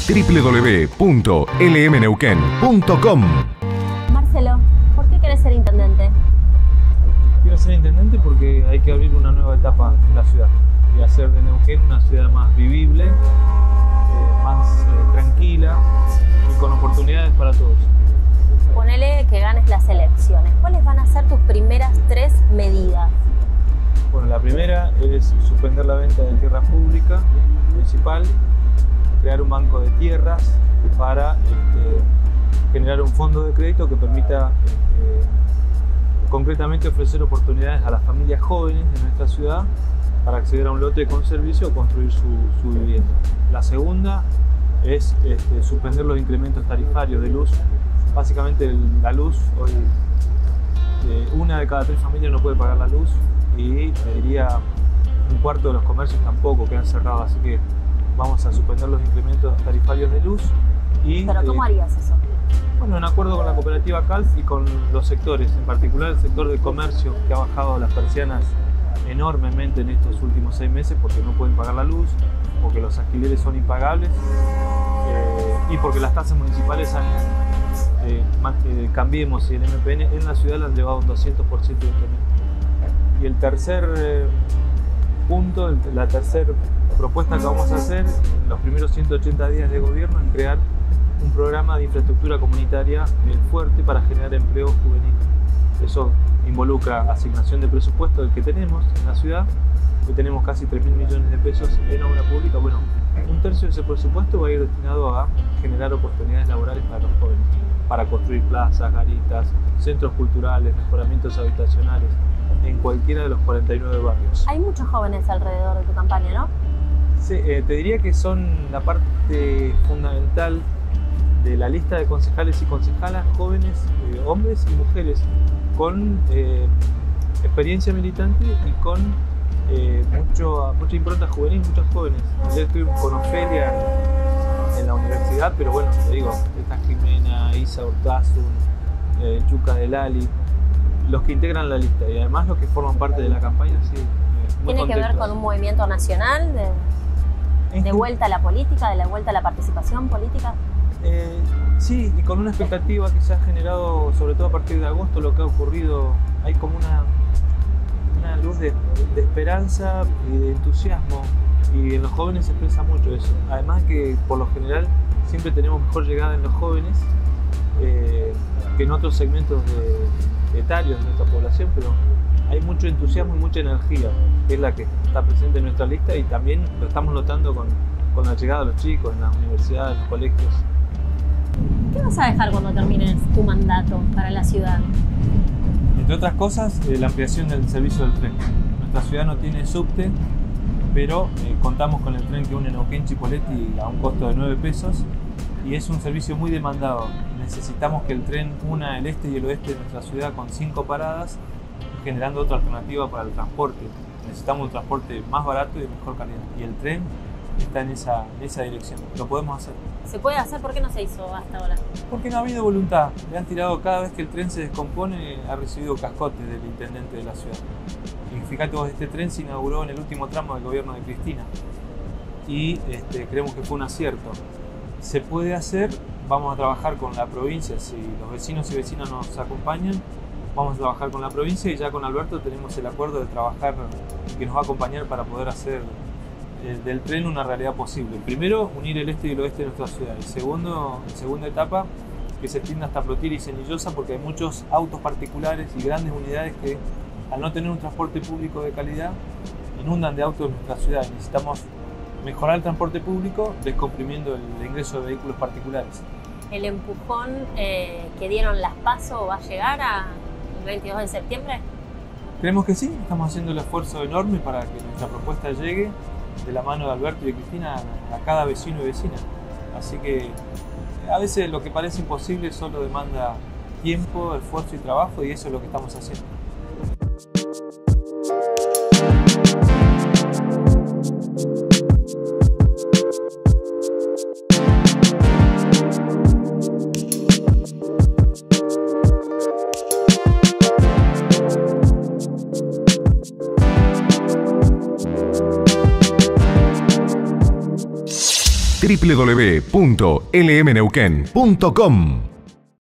www.lmneuquén.com. Marcelo, ¿por qué querés ser intendente? Quiero ser intendente porque hay que abrir una nueva etapa en la ciudad y hacer de Neuquén una ciudad más vivible, más tranquila y con oportunidades para todos. Ponele que ganes las elecciones. ¿Cuáles van a ser tus primeras 3 medidas? Bueno, la primera es suspender la venta de tierra pública municipal, crear un banco de tierras para generar un fondo de crédito que permita concretamente ofrecer oportunidades a las familias jóvenes de nuestra ciudad para acceder a un lote con servicio o construir su vivienda. La segunda es suspender los incrementos tarifarios de luz. Básicamente la luz, hoy 1 de cada 3 familias no puede pagar la luz y te diría 1/4 de los comercios tampoco, que han cerrado, así que vamos a suspender los incrementos tarifarios de luz. ¿Pero cómo harías eso? Bueno, en acuerdo con la cooperativa CALF y con los sectores, en particular el sector del comercio, que ha bajado las persianas enormemente en estos últimos 6 meses porque no pueden pagar la luz, porque los alquileres son impagables y porque las tasas municipales Cambiemos y el MPN en la ciudad le han llevado un 200% de incremento. Y el tercer punto, la tercera propuesta que vamos a hacer en los primeros 180 días de gobierno es crear un programa de infraestructura comunitaria fuerte para generar empleo juvenil. Eso involucra asignación de presupuesto del que tenemos en la ciudad. Hoy tenemos casi 3.000 millones de pesos en obra pública. Bueno, 1/3 de ese presupuesto va a ir destinado a generar oportunidades laborales para los jóvenes, para construir plazas, garitas, centros culturales, mejoramientos habitacionales en cualquiera de los 49 barrios. Hay muchos jóvenes alrededor de tu campaña, ¿no? Sí, te diría que son la parte fundamental de la lista de concejales y concejalas, jóvenes, hombres y mujeres, con experiencia militante y con mucha impronta juvenil, muchos jóvenes. Yo estoy con Ofelia en la universidad, pero bueno, te digo, está Jimena, Isa Urtasun, Yuka Delali, los que integran la lista y además los que forman parte de la campaña, sí. ¿Tiene que ver con un movimiento nacional de vuelta a la política, de la vuelta a la participación política? Sí, y con una expectativa que se ha generado, sobre todo a partir de agosto, lo que ha ocurrido, hay como una luz de esperanza y de entusiasmo, y en los jóvenes se expresa mucho eso. Además que por lo general siempre tenemos mejor llegada en los jóvenes que en otros segmentos etarios de nuestra población, pero hay mucho entusiasmo y mucha energía, que es la que está presente en nuestra lista, y también lo estamos notando con la llegada de los chicos en las universidades, en los colegios. ¿Qué vas a dejar cuando termines tu mandato para la ciudad? Entre otras cosas, la ampliación del servicio del tren. Nuestra ciudad no tiene subte, pero contamos con el tren que une Neuquén-Chipoleti a un costo de 9 pesos y es un servicio muy demandado. Necesitamos que el tren una el este y el oeste de nuestra ciudad con 5 paradas, generando otra alternativa para el transporte. Necesitamos un transporte más barato y de mejor calidad. Y el tren está en esa dirección. Lo podemos hacer. ¿Se puede hacer? ¿Por qué no se hizo hasta ahora? Porque no ha habido voluntad. Le han tirado, cada vez que el tren se descompone, ha recibido cascotes del intendente de la ciudad. Y fíjate vos, este tren se inauguró en el último tramo del gobierno de Cristina. Y creemos que fue un acierto. Se puede hacer, vamos a trabajar con la provincia, si los vecinos y vecinas nos acompañan, vamos a trabajar con la provincia y ya con Alberto tenemos el acuerdo de trabajar, que nos va a acompañar para poder hacer del tren una realidad posible. Primero, unir el este y el oeste de nuestra ciudad. En segunda etapa, que se extienda hasta Plotier y Cenillosa, porque hay muchos autos particulares y grandes unidades que, al no tener un transporte público de calidad, inundan de autos en nuestra ciudad. Necesitamos mejorar el transporte público descomprimiendo el ingreso de vehículos particulares. ¿El empujón que dieron las PASO va a llegar el 22 de septiembre? Creemos que sí, estamos haciendo el esfuerzo enorme para que nuestra propuesta llegue de la mano de Alberto y de Cristina a cada vecino y vecina. Así que a veces lo que parece imposible solo demanda tiempo, esfuerzo y trabajo, y eso es lo que estamos haciendo. www.lmneuquén.com.